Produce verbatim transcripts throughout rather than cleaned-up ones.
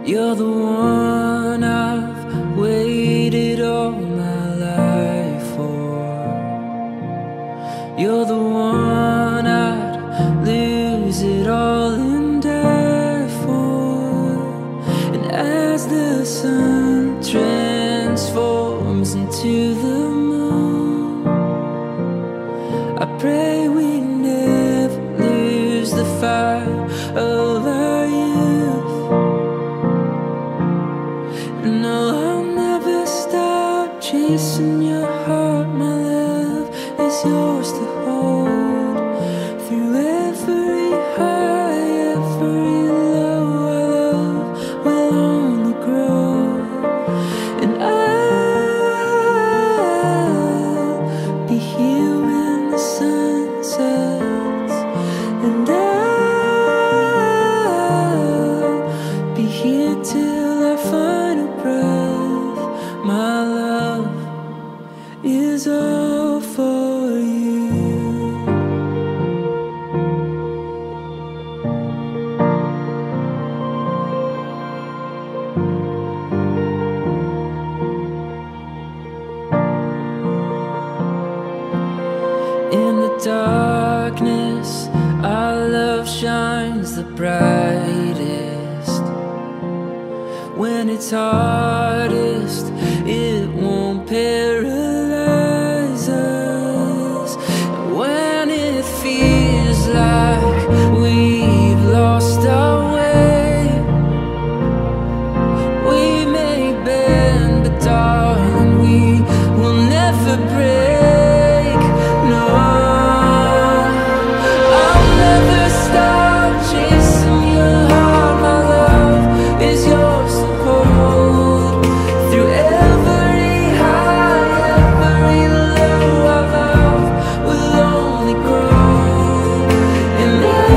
You're the one I've waited all my life for. You're the one I'd lose it all and die for. And as the sun transforms into the moon, I pray we never lose the fire of our youth. No, I'll never stop chasing your heart. My love is yours to hold through every high, every low. Our love will only grow, and I'll be here when the sun sets, and I'll be here till our final breath. My love is all for you. In the darkness, our love shines the brightest. When it's hardest, it won't paralyze us. When it feels like we've lost our way, we may bend, but darling, we will never break. No, I'll never stop chasing your heart. My love is yours to hold through every high, every low. Our love will only grow, and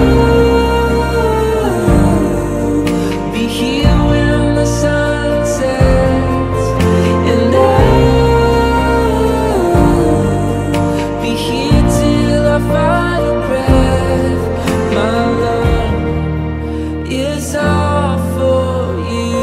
I'll be here when the sun sets, and I'll be here till our final breath. My love is all for you.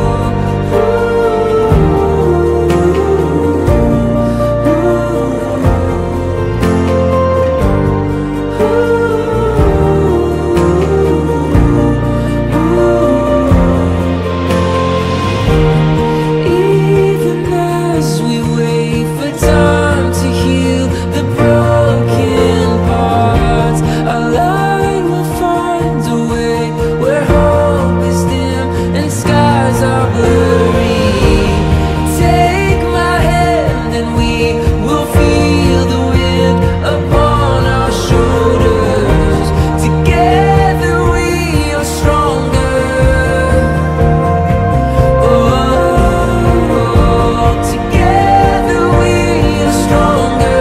Even as we wait for time to heal the broken parts, our light will find a way where hope is dim and skies are blurry. Take my hand and we will feel the wind upon our shoulders. Together we are stronger. Oh, together we are stronger.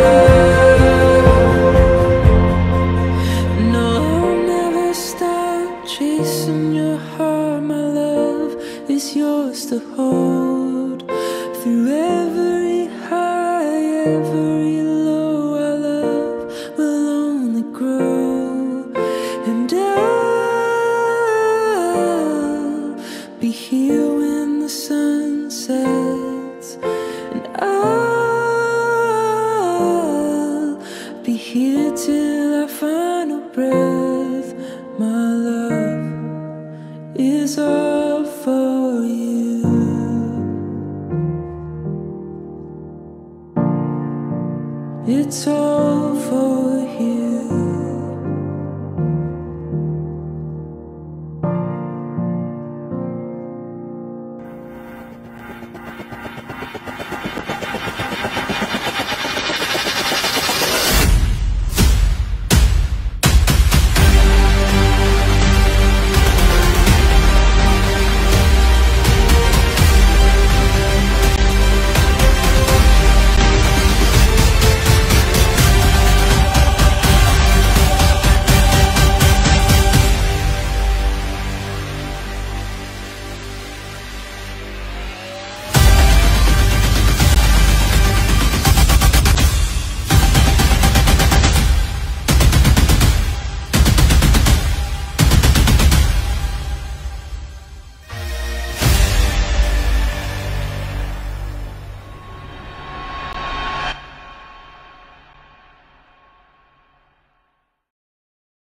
No, I'll never stop chasing your heart. My love is yours to hold through every high, every low. Our love will only grow, and I'll be here when the sun sets.